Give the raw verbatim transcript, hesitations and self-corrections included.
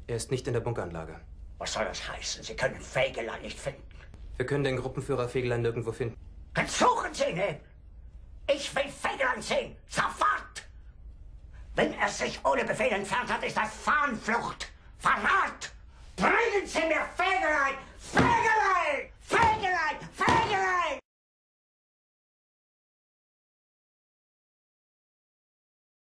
Er ist nicht in der Bunkeranlage. Was soll das heißen? Sie können Fegelein nicht finden. Wir können den Gruppenführer Fegelein nirgendwo finden. Dann suchen Sie ihn! Ich will Fegelein sehen! Sofort! Wenn er sich ohne Befehl entfernt hat, ist das Fahnenflucht! Verrat! Bringen Sie mir Fegelein!